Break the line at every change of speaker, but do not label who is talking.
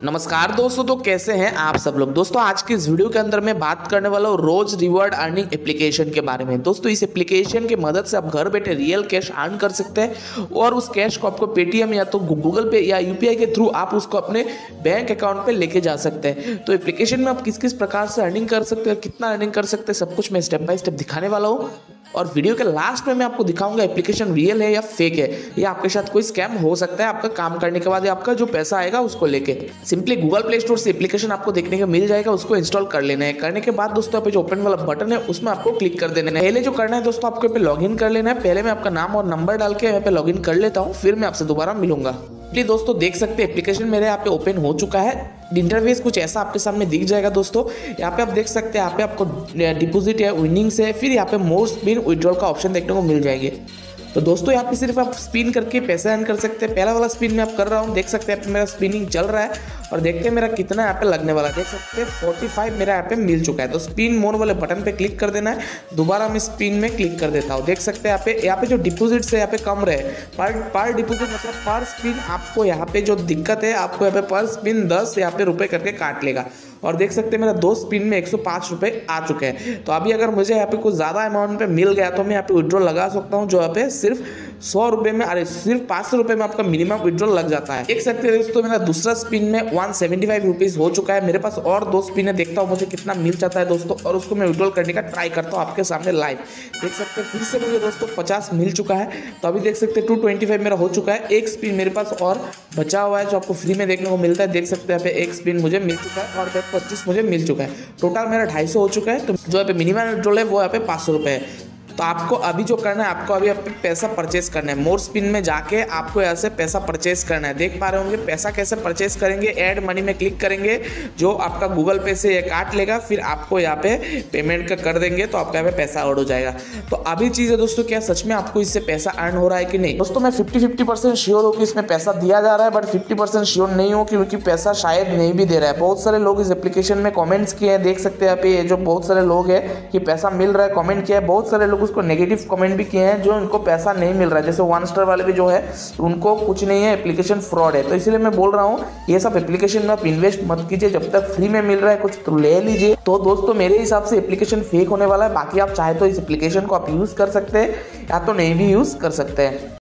नमस्कार दोस्तों, तो कैसे हैं आप सब लोग। दोस्तों आज की इस वीडियो के अंदर मैं बात करने वाला हूँ रोज रिवॉर्ड अर्निंग एप्लीकेशन के बारे में। दोस्तों इस एप्लीकेशन की मदद से आप घर बैठे रियल कैश अर्न कर सकते हैं और उस कैश को आपको पेटीएम या तो गूगल पे या यूपीआई के थ्रू आप उसको अपने बैंक अकाउंट पे लेके जा सकते हैं। तो एप्लीकेशन में आप किस किस प्रकार से अर्निंग कर सकते हैं, कितना अर्निंग कर सकते हैं, सब कुछ मैं स्टेप बाय स्टेप दिखाने वाला हूँ। और वीडियो के लास्ट में मैं आपको दिखाऊंगा एप्लीकेशन रियल है या फेक है, या आपके साथ कोई स्कैम हो सकता है आपका काम करने के बाद या आपका जो पैसा आएगा उसको लेके। सिंपली गूगल प्ले स्टोर से एप्लीकेशन आपको देखने को मिल जाएगा, उसको इंस्टॉल कर लेना है। करने के बाद दोस्तों यहाँ पे जो ओपन वाला बटन है उसमें आपको क्लिक कर देना है। पहले जो करना है दोस्तों, आपको यहाँ पे लॉगिन कर लेना है। पहले मैं आपका नाम और नंबर डाल के यहाँ पे लॉगिन कर लेता हूँ, फिर मैं आपसे दोबारा मिलूंगा। दोस्तों देख सकते हैं एप्लीकेशन मेरे यहाँ पे ओपन हो चुका है। इंटरफेस कुछ ऐसा आपके सामने दिख जाएगा। दोस्तों यहाँ पे आप देख सकते हैं, यहाँ पे आपको डिपॉजिट है, विनिंग्स है, फिर यहाँ पे मोर स्पिन विड्रॉल का ऑप्शन देखने को मिल जाएंगे। तो दोस्तों यहाँ पे सिर्फ आप स्पिन करके पैसे अर्न कर सकते हैं। पहला वाला स्पिन मैं आप कर रहा हूँ, देख सकते हैं मेरा स्पिनिंग चल रहा है और देखते हैं मेरा कितना यहाँ पे लगने वाला है। देख सकते हैं 45 मेरा यहाँ पे मिल चुका है। तो स्पिन मोर वाले बटन पे क्लिक कर देना है। दोबारा मैं स्पिन में क्लिक कर देता हूँ। देख सकते हैं यहाँ पे जो डिपॉजिट है यहाँ पे कम रहे, पर डिपॉजिट मतलब पर स्पिन आपको यहाँ पे जो दिक्कत है, आपको यहाँ पे पर स्पिन 10 यहाँ पे रुपये करके काट लेगा। और देख सकते हैं मेरा 2 स्पिन में 105 रुपये आ चुके हैं। तो अभी अगर मुझे यहाँ पे कुछ ज़्यादा अमाउंट पे मिल गया तो मैं यहाँ पे विड्रॉल लगा सकता हूँ, जो यहाँ पे सिर्फ 100 रुपये में, अरे सिर्फ 500 रुपये में आपका मिनिमम विड्रॉल लग जाता है। देख सकते हैं दोस्तों मेरा दूसरा स्पिन में 175 रुपीज़ हो चुका है। मेरे पास और 2 स्पिन है, देखता हूँ मुझे कितना मिल जाता है दोस्तों, और उसको मैं विड्रॉल करने का ट्राई करता हूँ आपके सामने लाइव। देख सकते हैं फिर से मुझे दोस्तों 50 मिल चुका है। तो अभी देख सकते हैं 225 मेरा हो चुका है। एक स्पिन मेरे पास और बचा हुआ है जो आपको फ्री में देखने को मिलता है। देख सकते हैं यहाँ पे एक स्पिन मुझे मिल चुका है और 25 मुझे मिल चुका है। टोटल मेरा 250 हो चुका है। तो जो यहाँ पे मिनिमम विड्रॉल है वो यहाँ पे 500 रुपये है। तो आपको अभी जो करना है, आपको अभी पैसा परचेस करना है। मोर स्पिन में जाके आपको यहाँ से पैसा परचेस करना है। देख पा रहे होंगे पैसा कैसे परचेस करेंगे। ऐड मनी में क्लिक करेंगे, जो आपका गूगल पे से ये काट लेगा, फिर आपको यहाँ पे पेमेंट का कर देंगे तो आपका यहाँ पे पैसा ऐड हो जाएगा। तो अभी चीज़ है दोस्तों, क्या सच में आपको इससे पैसा अर्न हो रहा है कि नहीं। दोस्तों मैं 50% श्योर हूँ कि इसमें पैसा दिया जा रहा है, बट 50% श्योर नहीं हूँ क्योंकि पैसा शायद नहीं भी दे रहा है। बहुत सारे लोग इस एप्लीकेशन में कॉमेंट्स किए हैं, देख सकते हैं यहाँ पे जो बहुत सारे लोग हैं कि पैसा मिल रहा है कॉमेंट किया है। बहुत सारे लोग उसको नेगेटिव कमेंट भी किए हैं जो उनको पैसा नहीं मिल रहा है। जैसे 1 स्टार वाले भी जो है उनको कुछ नहीं है, एप्लीकेशन फ्रॉड है। तो इसलिए मैं बोल रहा हूँ ये सब एप्लीकेशन में आप इन्वेस्ट मत कीजिए, जब तक फ्री में मिल रहा है कुछ तो ले लीजिए। तो दोस्तों मेरे हिसाब से एप्लीकेशन फेक होने वाला है। बाकी आप चाहे तो इस एप्लीकेशन को आप यूज कर सकते हैं या तो नहीं भी यूज कर सकते हैं।